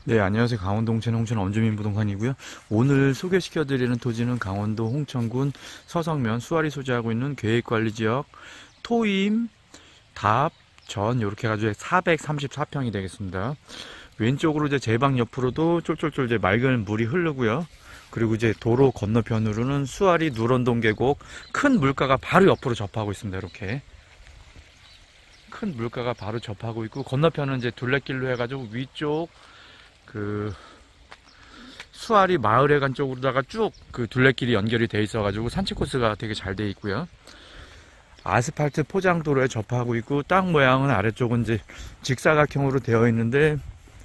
네, 안녕하세요. 강원도 홍천 엄주민 부동산이고요. 오늘 소개시켜드리는 토지는 강원도 홍천군 서성면 수아리 소재하고 있는 계획관리지역 토임, 답, 전 이렇게 해가지고 434평이 되겠습니다. 왼쪽으로 이제 제 방 옆으로도 쫄쫄쫄 이제 맑은 물이 흐르고요. 그리고 이제 도로 건너편으로는 수아리 누런동 계곡 큰 물가가 바로 옆으로 접하고 있습니다. 이렇게 큰 물가가 바로 접하고 있고, 건너편은 이제 둘레길로 해가지고 위쪽 그 수아리 마을회관 쪽으로다가 쭉 그 둘레길이 연결이 돼 있어가지고 산책 코스가 되게 잘 돼 있고요. 아스팔트 포장도로에 접하고 있고, 땅 모양은 아래쪽은 이제 직사각형으로 되어 있는데,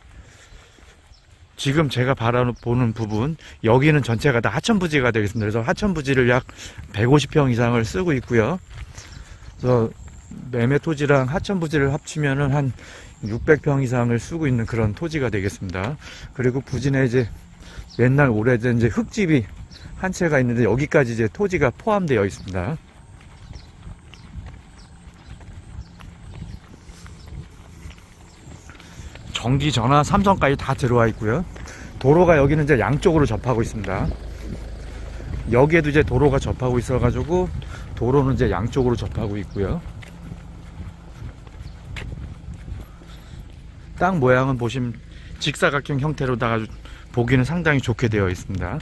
지금 제가 바라보는 부분 여기는 전체가 다 하천부지가 되겠습니다. 그래서 하천부지를 약 150평 이상을 쓰고 있고요. 그래서 매매 토지랑 하천부지를 합치면은 한 600평 이상을 쓰고 있는 그런 토지가 되겠습니다. 그리고 부진에 이제 옛날 오래된 이제 흙집이 한 채가 있는데, 여기까지 이제 토지가 포함되어 있습니다. 전기, 전화, 삼성까지 다 들어와 있고요. 도로가 여기는 이제 양쪽으로 접하고 있습니다. 여기에도 이제 도로가 접하고 있어가지고 도로는 이제 양쪽으로 접하고 있고요. 땅 모양은 보시면 직사각형 형태로다가 보기는 상당히 좋게 되어 있습니다.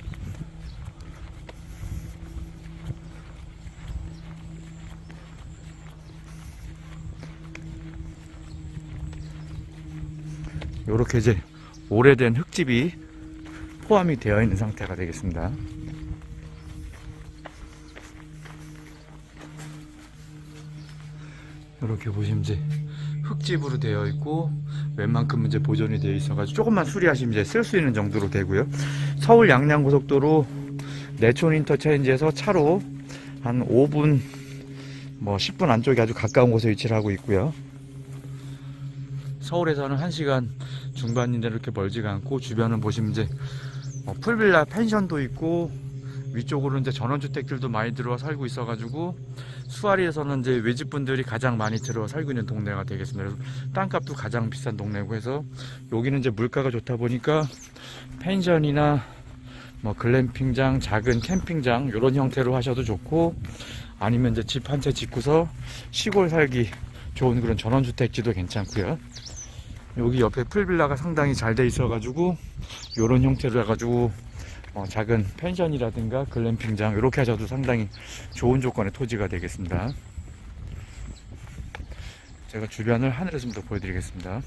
이렇게 이제 오래된 흙집이 포함이 되어 있는 상태가 되겠습니다. 이렇게 보시면 이제 흙집으로 되어 있고, 웬만큼 이제 보존이 되어 있어가지고 조금만 수리하시면 이제 쓸 수 있는 정도로 되고요. 서울 양양고속도로 내촌 인터체인지에서 차로 한 5분, 뭐 10분 안쪽에 아주 가까운 곳에 위치를 하고 있고요. 서울에서는 1시간 중반인데 이렇게 멀지가 않고, 주변은 보시면 이제 풀빌라 펜션도 있고, 위쪽으로 이제 전원주택들도 많이 들어와 살고 있어가지고 수아리에서는 이제 외집분들이 가장 많이 들어와 살고 있는 동네가 되겠습니다. 그래서 땅값도 가장 비싼 동네고 해서, 여기는 이제 물가가 좋다 보니까 펜션이나 뭐 글램핑장, 작은 캠핑장 이런 형태로 하셔도 좋고, 아니면 이제 집 한 채 짓고서 시골 살기 좋은 그런 전원주택지도 괜찮고요. 여기 옆에 풀빌라가 상당히 잘 돼 있어가지고 이런 형태로 해가지고 작은 펜션이라든가 글램핑장 이렇게 하셔도 상당히 좋은 조건의 토지가 되겠습니다. 제가 주변을 하늘에서 좀 더 보여드리겠습니다.